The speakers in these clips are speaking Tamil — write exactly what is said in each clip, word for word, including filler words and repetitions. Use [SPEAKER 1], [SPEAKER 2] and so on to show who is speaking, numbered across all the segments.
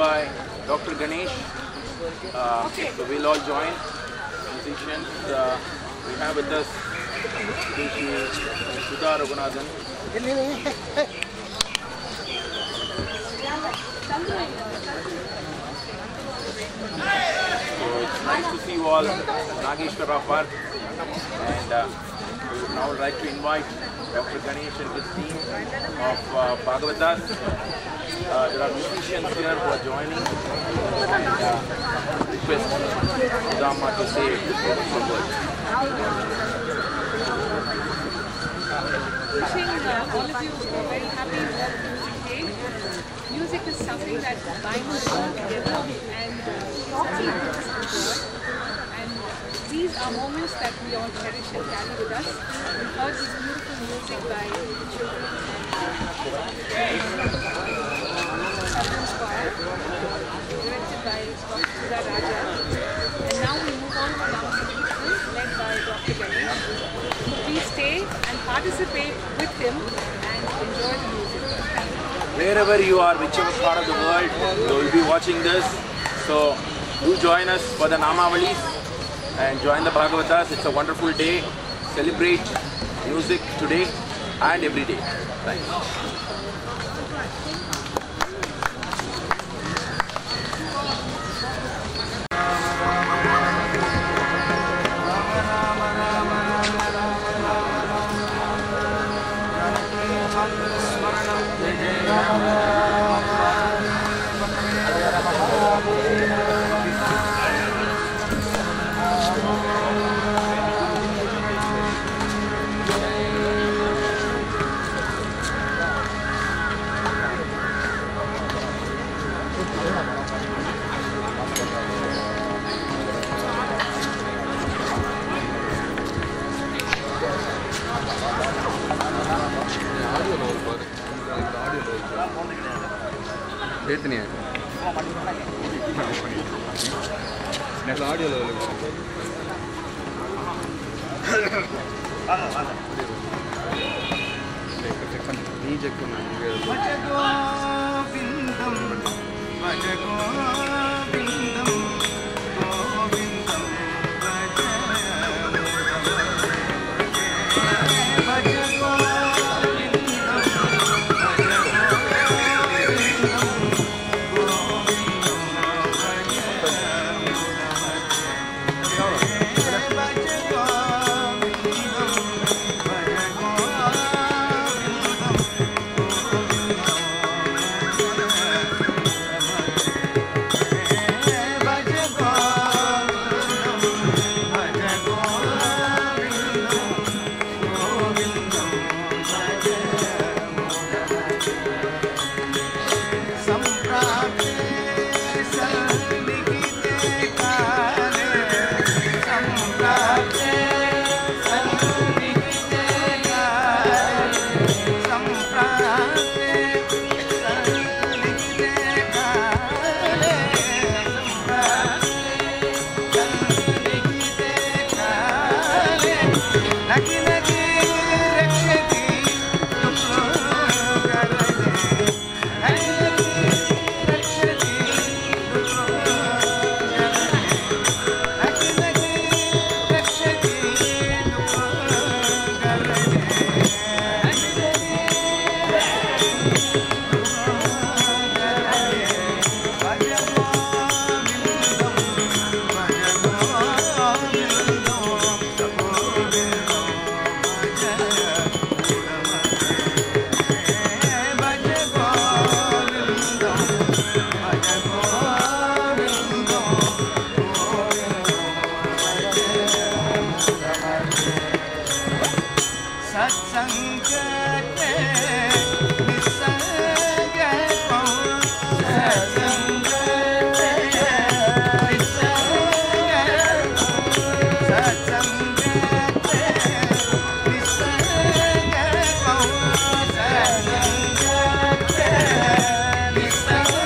[SPEAKER 1] by Doctor Ganesh. Uh, okay. So we'll all join. Musicians. Uh, we have with us Sudha Raghunathan. So it's nice to see you all. Nageshwara Park. And uh, we would now like to invite Doctor Ganesh and his team of uh, Bhagavatas. Uh, there are musicians here who are joining, and uh, request Dhamma to say a few words.
[SPEAKER 2] Wishing uh, all of you a very happy World Music Day. Music is something that binds us all together and uh, and these are moments that we all cherish and carry with us. We heard this beautiful music by the children and children's choir, directed by Doctor R Raja. And now we move on to Namasankeerthanam, led by Doctor Ganesh. Please stay and participate with him and enjoy the music.
[SPEAKER 1] Wherever you are, whichever part of the world, you will be watching this. So do join us for the Namavalis and join the Bhagavatas. It's a wonderful day. Celebrate music today and every day. Thanks.
[SPEAKER 3] Next audio level.
[SPEAKER 4] Listen.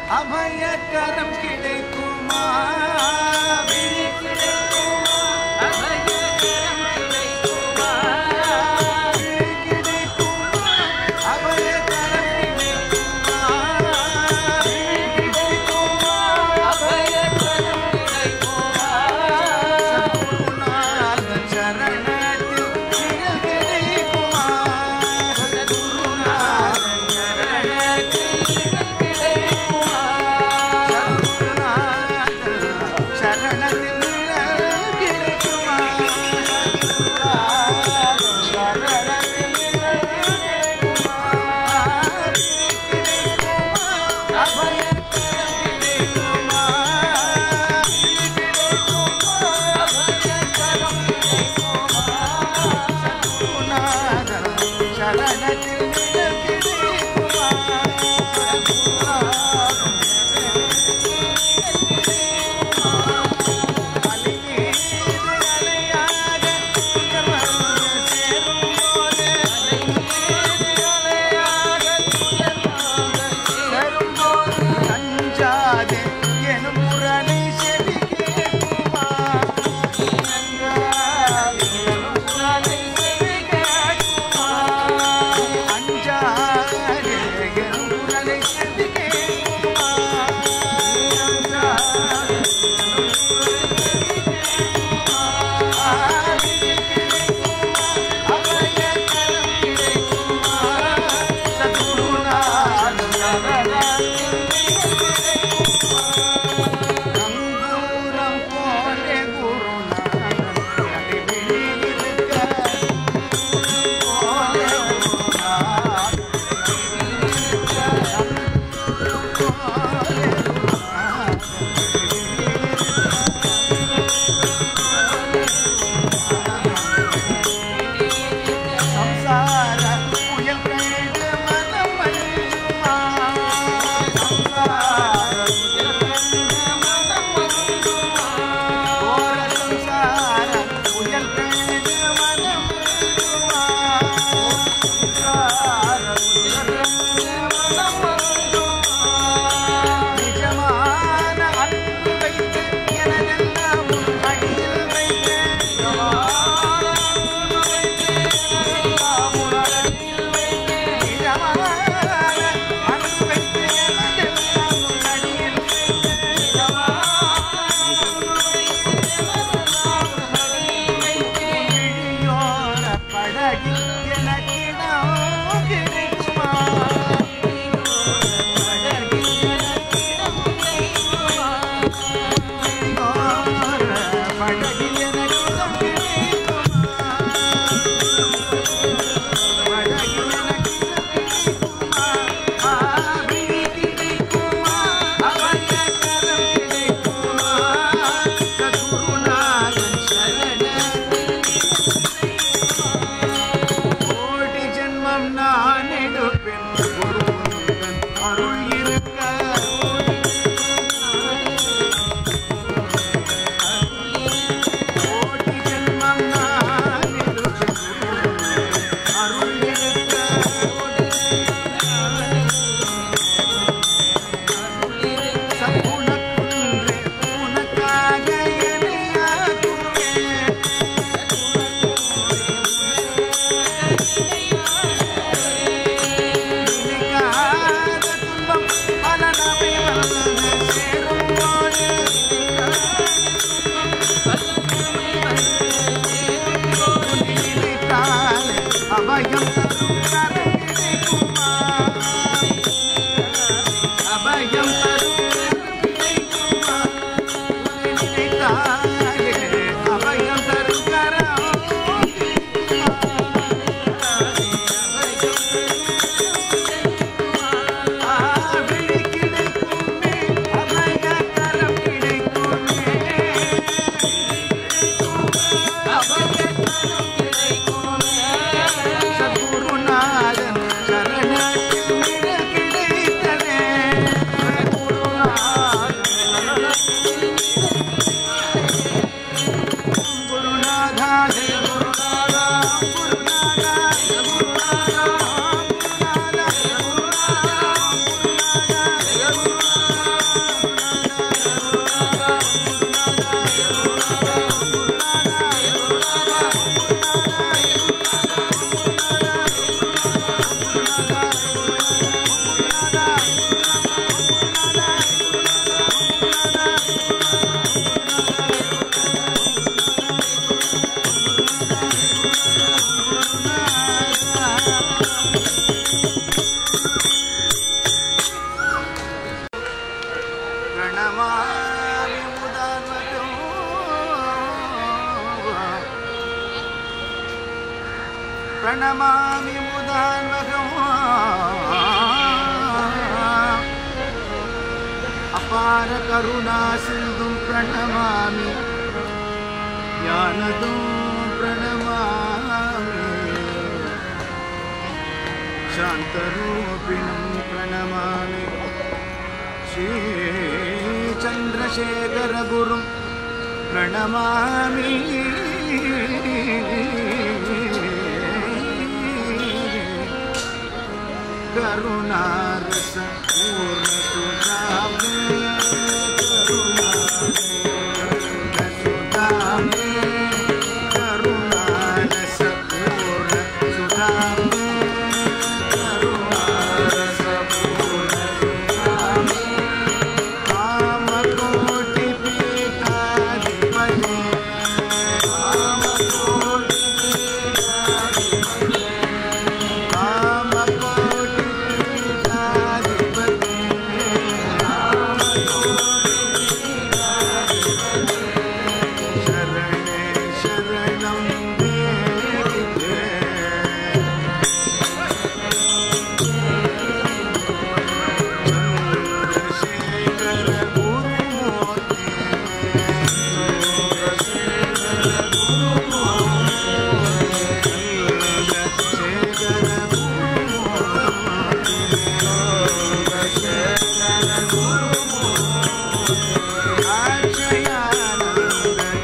[SPEAKER 3] அபயக்கரம் கிடைக்குமா விழி கிடைக்குமா அபயக்கரம் கிடைக்குமா விழி கிடைக்குமா அபயக்கரம் கிடைக்குமா விழி கிடைக்குமா அபயக்கரம் கிடைக்குமா சத்குருநாதன் சரணத்தில் நிழல் கிடைக்குமா சத்குருநாதன் சரணத்தில் நிழல் கிடைக்குமா சத்குருநாதன் சரணத்தில் நிழல் கிடைக்குமா சத்குருநாதன் சரணத்தில் நிழல் கிடைக்குமா கிடைக்குமா அபயக்கரம் கிடைக்குமா அபயக்கரம் கிடைக்குமா சத்குருநாதன் சரணத்தில் நிழல் கிடைக்குமா அலைமீது அலையாக துயர் வந்து சேரும்போது அலைமீது அலையாக துயர் வந்து சேரும்போது அஞ்சாதே எனும் குரலை செவி கேட்குமா அஞ்சாதே எனும் குரலை செவி கேட்குமா அஞ்சாதே எனும் குரலை செவி கேட்குமா அஞ்சாதே அபயக்கரம் கிடைக்குமா சத்குருநாதன் சரணத்தில் கிடைக்குமா நங்கூரம் போலே குருநாதன் அடிவிழியிருக்க போலே குருநாதன் அடிவிழியிருக்க போலே குருநாதன் சம்சார புயல் கண்டு மனம் மஞ்சுமா சம்சார புயல் கண்டு மனம் மஞ்சுமா ஓர சம்சார புயல் கண்டு மனம் மஞ்சுமா சம்சார புயல் கண்டு மனம் மஞ்சுமா நிஜமான அன்பு வைத்து எனதெல்லாம் உன் அடியில் வைத்தேன் நிஜமான அன்பு வைத்து எனதெல்லாம் உன் அடியில் வைத்தேன் நிஜமான அன்பு வைத்து எனதெல்லாம் உன் அடியில் வைத்தேன் நிஜமான அன்பு வைத்து எனதெல்லாம் உன் அடியில் வைத்தேன் விழியோர படகில் எனக்கிடம் கிடைக்குமா படகில் எனக்கிடம் கிடைக்குமா விழியோர படகில் எனக்கிடம் கிடைக்குமா படகில் எனக்கிடம் கிடைக்குமா விழி கிடைக்குமா அபயக்கரம் கிடைக்குமா சத்குருநாதன் சரணத்தில் கோடி ஜென்மம் நான் எடுப்பேன் குருவுந்தன் அருள் இருக்க கோடி ஜென்மம் நான் எடுப்பேன் குருவுந்தன் அருள் இருக்க சத்குணக்குன்றே உனக்காக என்னையாக்குவேன் நினைக்காத துன்பம் பல நபை வந்து சேரும்போது நினைத்தாலே அபயம் தரும் கரை கிடைக்குமா அபயம் தரும் கரம் கிடைக்குமா நினைத்தாலே அபயம் தரும் கரம் விழி கிடைக்குமே அபயக்கரம் கிடைக்குமே அபயக்கரம் கிடைக்குமே சத்குரு प्रणमामि मुदान्वगम् अपार करुणा सिन्धुं प्रणमामि ज्ञानदं प्रणमामि शान्तरूपिणं प्रणमामि श्री चन्द्रशेखर गुरुं प्रणमामि करुणारस पूर्ण सुधामे सुधामे करुणारस पूर्ण सुधामे करुणारस पूर्ण सुधामे कामकोटि पीठाधिपते कामकोटि पीठाधिपते कामकोटि पीठाधिपते शरणे शरणं देहिते चन्द्रशेखर गुरुमूर्ते चन्द्रशेखर गुरुमूर्ते चन्द्रशेखर गुरुमूर्ते चन्द्रशेखर गुरुमूर्ते अक्षयानन्द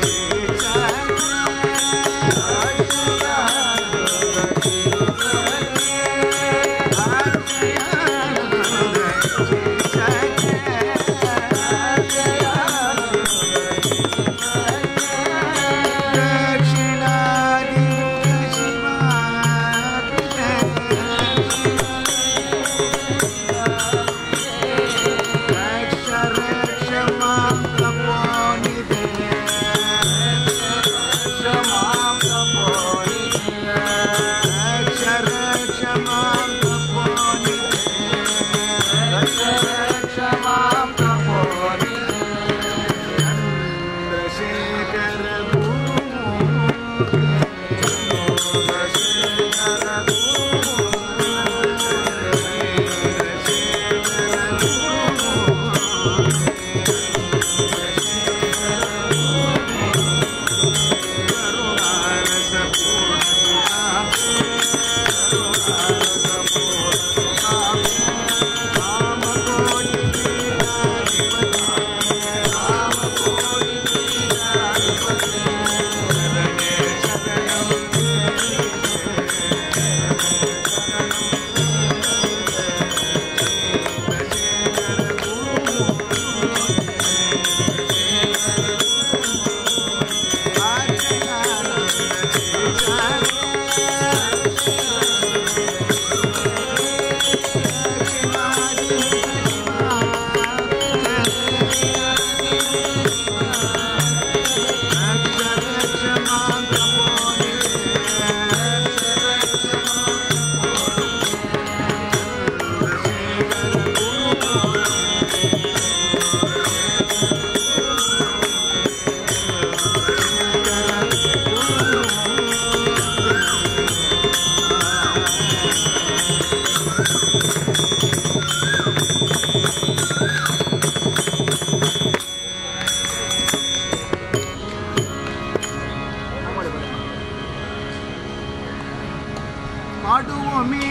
[SPEAKER 3] பாடுவோமே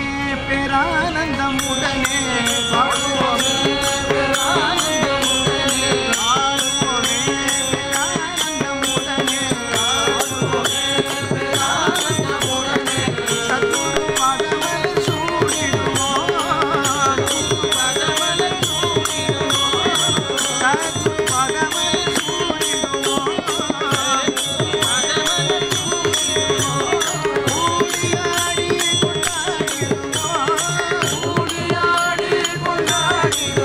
[SPEAKER 3] பேரானந்தமுடனே பாடுவோமே பேரானந்தமுடனே பாடுவோமே பேரானந்தமுடனே பாடுவோமே பேரானந்தமுடனே சத்குரு பகவன் சூடிடுவோம் பகவன் சூடிடுவோம் சத்குரு பகவன் சூடிடுவோம் பகவன் சூடிடுவோம் ஊடியாடி கொண்டாடிடுவோம் ஊடியாடி கொண்டாடிடுவோம்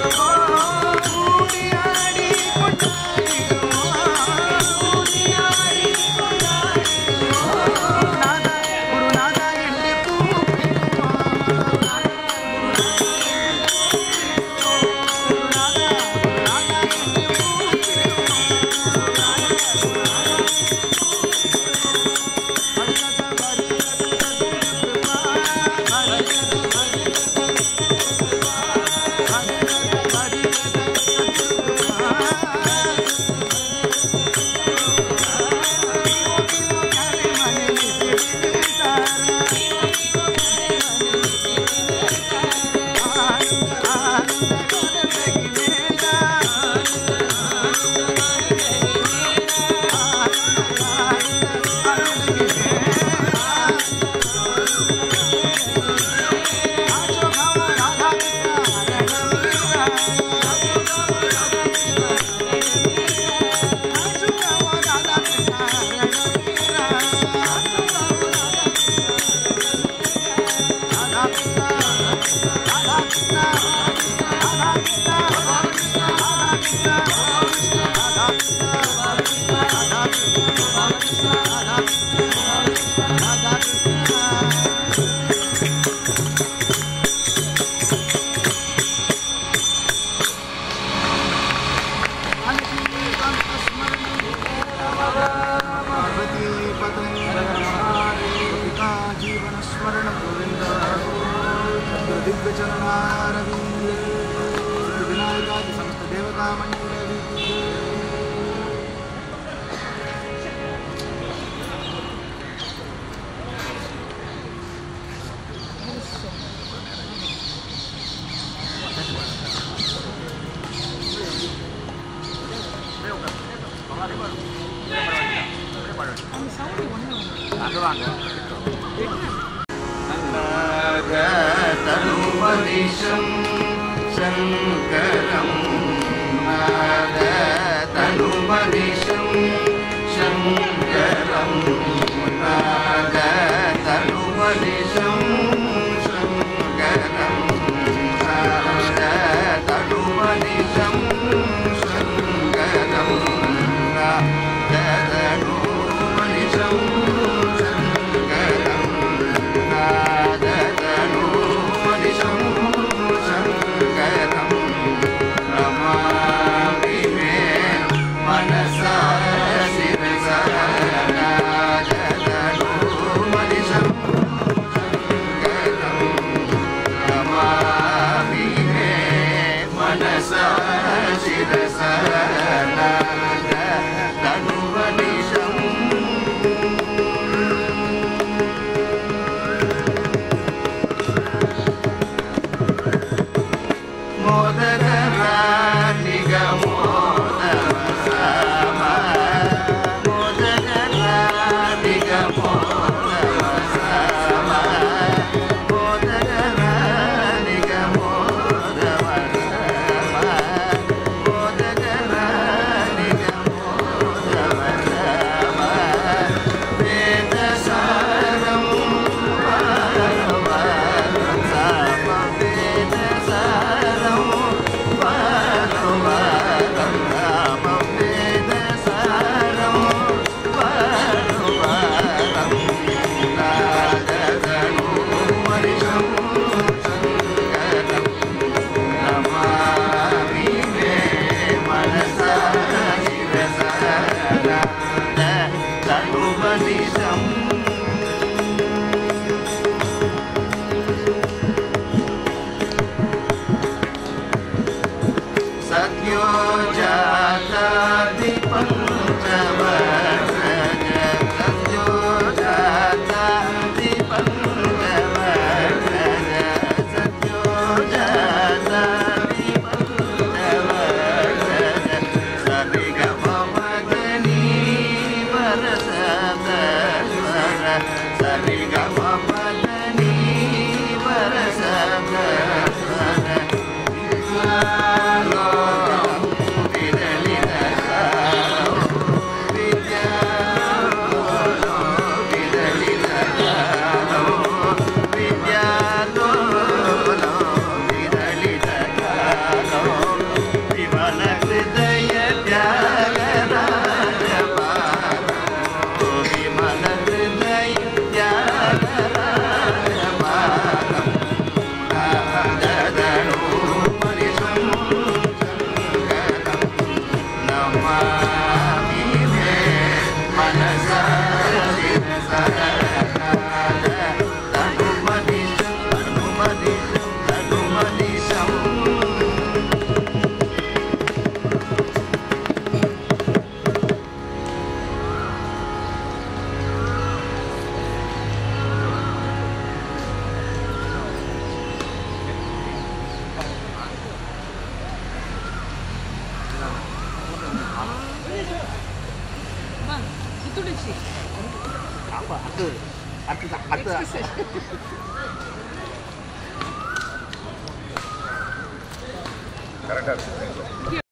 [SPEAKER 1] Correct.